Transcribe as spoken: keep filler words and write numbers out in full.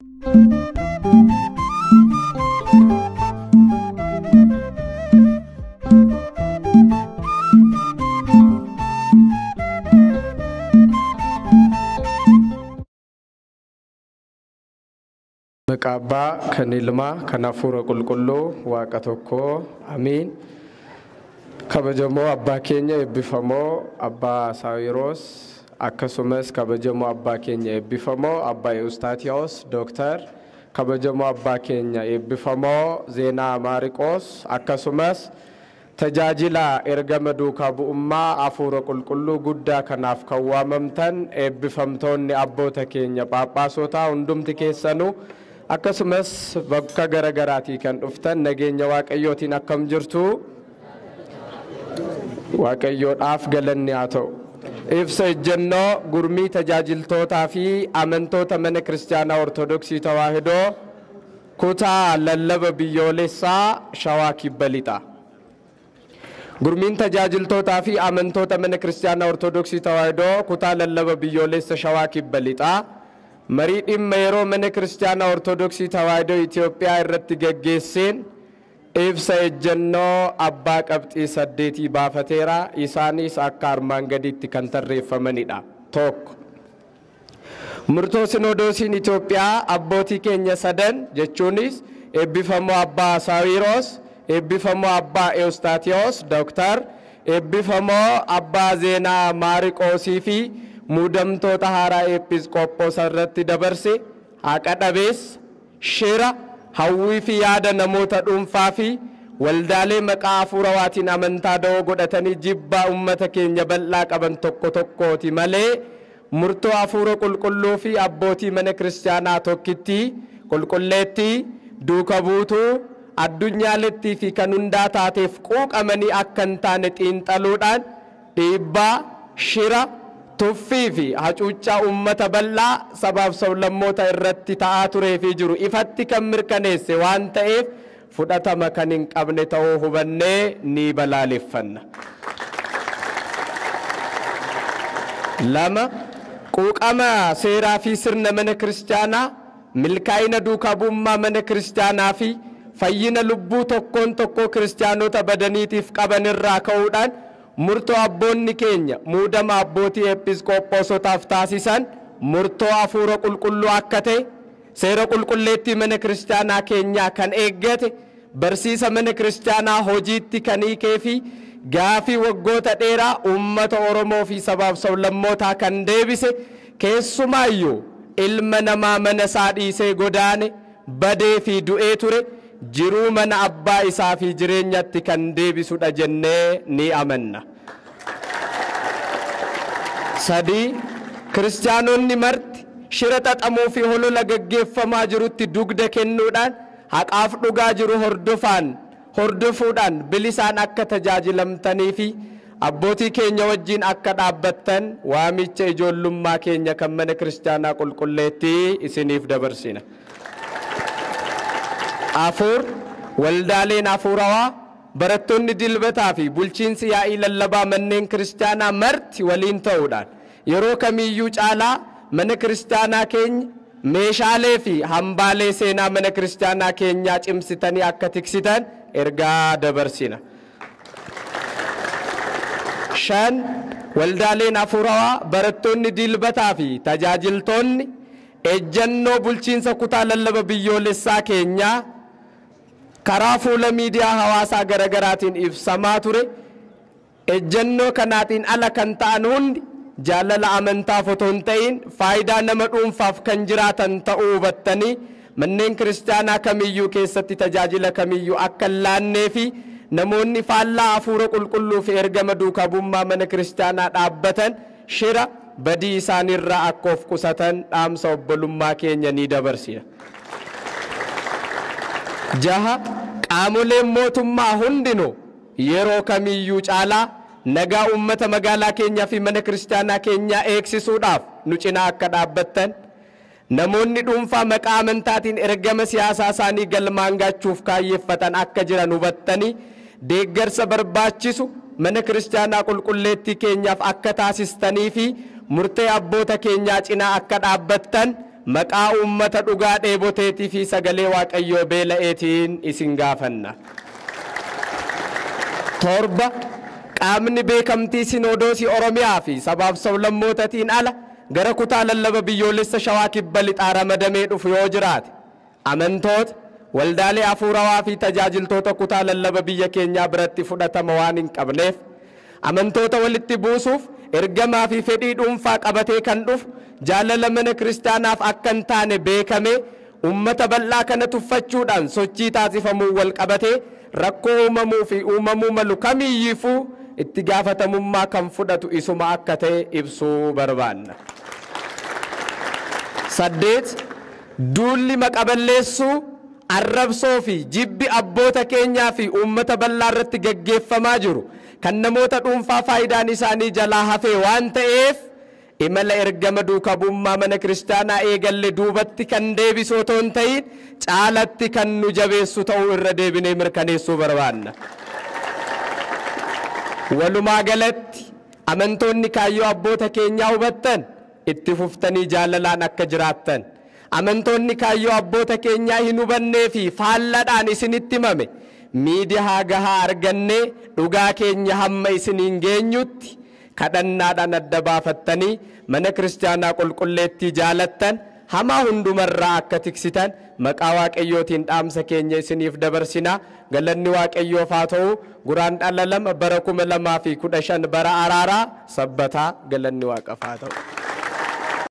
Maqaba kanilma kanafura qulqullu waaqa tokko amiin. Kabajamoo abbaa keenya eebbifamoo abbaa Saawiroos akkasumas kabajamoo abbaa keenya eebbifamoo abbaa Eustaatiyoos Dooktar kabajamoo abbaa keenya eebbifamoo Zeenaa Maariqoos akkasumas tajaajila ergama duukaa bu'ummaa afuura qulqulluu guddaa kanaaf kan waamamtan eebbifamtoonni abboota keenya phaaphaasota hundumti keessanuu akkasumas bakka garaagaraatii kan dhuftan nageenya waaqayyootiin akkam jirtu waaqayyoodhaaf galanni haa ta'u. Ibsa ejjennoo gurmii tajaajiltootaa fi amantoota mana kiristaanaa ortodoksii tawaahidoo kutaa lallaba biyyoolessaa Shawaa Kibba Lixaa. Gurmiin tajaajiltootaa fi amantoota mana kiristaanaa ortodoksii tawaahidoo kutaa lallaba biyyoolessa Shawaa Kibba Lixaa marii dhimma yeroo mana kiristaanaa ortodoksii tawaahidoo Itoophiyaa irratti gaggeesseen ibsa ejjennoo abbaa qabxii saddeetii baafateera. Isaanis akka armaan gadiitti kan tarreeffamanidha. Tokko, murtoo sinodoosiin Itoophiyaa abbootii keenya sadan jechuunis eebbifamoo abbaa Saawiroos, eebbifamoo abbaa Eustaatiyoos Dooktar, eebbifamoo abbaa Zeenaa Maariqoosii fi muudamtoota haaraa eepiskooppoosa irratti dabarse haqa dhabeessa shira hawwii fi yaada namoota dhuunfaa fi waldaalee maqaa hafuurawaatiin amantaa da'oo godhatanii jibbaa ummata keenya bal'aa qaban tokko tokkooti malee murtoo hafuura qulqulluu fi abbootii mana kiristaanaa tokkitti qulqulleetti duuka buutuu addunyaaleettii fi kan hundaa taateef quuqamanii akka hin taane xiinxaluudhaan dhiibbaa shira tuffii fi hacuuccaa ummata bal'aa sabaaf sablammoota irratti ta'aa turee fi jiru ifatti kan mirkaneesse waan ta'eef fudhatama kan hin qabne ta'uu hubannee ni balaaleffanna. Lama, quuqama seeraa fi sirna mana kiristaanaa milkaa'ina duukaa bu'ummaa mana kiristaanaa fi fayyina lubbuu tokkoon tokkoo kiristaanota badaniitiif qaban irraa ka'uudhaan murtoo abboonni keenya muudama abbootii episkooppoosotaaf taasisan murtoo hafuura qulqulluu akka ta'e seera qulqulleettii mana kiristaanaa keenyaa kan eeggate barsiisa mana kiristaanaa hojiitti kan hiikee fi gaafii waggoota dheeraa ummata Oromoo fi sabaaf sablammootaa kan deebise keessumaayyuu ilma namaa mana isaa dhiisee godaane badee fi du'ee ture jiruu mana abbaa isaa fi jireenyatti kan deebisudha jennee ni amanna. Sadii, kiristaanonni marti shira xaxamuu fi holola gaggeeffamaa jirutti dugda kennuudhaan haqaaf dhugaa jiru hordofaan hordofuudhaan bilisaan akka tajaajilamtanii fi abbootii keenya wajjin akka dhaabbattan waamicha ijoollummaa keenya kan mana kiristaanaa qulqulleetti isiniif dabarsina. Afur, waldaaleen hafuurawaa barattoonni dilbataa fi bulchiinsi yaa'ii lallabaa manneen kiristaanaa marti waliin ta'uudhaan yeroo kamiyyuu caalaa mana kiristaanaa keenya meeshaalee fi hambaalee seenaa mana kiristaanaa keenyaa cimsitanii akka tiksitan ergaa dabarsina. Shan, waldaaleen hafuurawaa barattoonni dilbataa fi tajaajiltoonni ejjennoo bulchiinsa kutaa lallaba biyyoolessaa keenyaa karaa fuula miidiyaa hawaasaa garagaraatiin ibsamaa ture ejjennoo kanaatiin ala kan ta'an hundi jaalala amantaaf otoo hin ta'in faayidaa nama dhuunfaaf kan jiraatan ta'uu hubattanii manneen kiristaanaa kamiyyuu keessatti tajaajila kamiyyuu akka hin laannee fi namoonni faallaa hafuura qulqulluu fi ergama duukaa bu'ummaa mana kiristaanaa dhaabbatan shira badii isaanirraa akka of qusatan dhaamsa obbolummaa keenya ni dabarsina. Jaha, qaamoleen mootummaa hundinuu yeroo kamiyyuu caalaa nagaa ummata magaalaa keenyaa fi mana kiristaanaa keenyaa eegsisuudhaaf nu cinaa akka dhaabbattan namoonni dhuunfaa maqaa amantaatiin ergama siyaasaa isaanii galmaan gaachuuf kaayyeeffatan akka jiran hubattanii deeggarsa barbaachisu mana kiristaanaa qulqulleettii keenyaaf akka taasistanii fi murtee abboota keenyaa cinaa akka dhaabbattan maqaa uummata dhugaa dheeboteetii fi sagalee waaqayyoo beela'eetiin isin gaafanna. Torba qaamni beekamtii Sinodoosii Oromiyaa fi sabaaf sablammootatiin ala gara kutaa lallaba biyyoolessa Shawaa Kibba Lixaa ramadamee dhufu yoo jiraate amantoota waldaalee hafuurawaa fi tajaajiltoota kutaa lallaba biyya keenyaa biratti fudhatama waan hin qabneef amantoota walitti buusuuf ergamaa fi fedhii dhuunfaa qabatee kan dhufu jaalala mana kiristaanaaf akka hin taane beekame ummata bal'aa kana tuffachuudhaan sochii taasifamuu wal qabatee rakkoo uumamuu fi uumamuu malu kamiyyifuu itti gaafatamummaa kan fudhatu isuma akka ta'e ibsuu barbaanna. Saddeet duulli maqaballeessuu arrabsoo fi jibbi abboota keenyaa fi uummata bal'aa irratti gaggeeffamaa jiru kan namoota dhuunfaa faayidaan isaanii jalaa hafee waan ta'eef imala ergama duukaa bu'ummaa mana kiristaanaa eegalle duubatti kan deebisu otoo hin ta'in caalatti kan nu jabeessu ta'uu irra deebinee mirkaneessuu barbaanna. Walumaa galatti amantoonni kaayyoo abboota keenyaa hubattan itti fuftanii jaalalaan akka jiraattan amantoonni kaayyoo abboota keenyaa hin hubannee fi faalladhaan isinitti himame miidiyaa gahaa argannee dhugaa keenya hamma isiniin geenyutti kadhannaadhaan adda baafattanii mana kiristaanaa qulqulleettii jaalattan hamaa hundumarraa akka tiksitan maqaa waaqayyootiin dhaamsa keenya isiniif dabarsinaa. Galanni waaqayyoof haa ta'u. Guraandhala lama bara kuma lamaa fi kudha shan bara araaraa sabbataa galanni waaqaaf haa ta'u.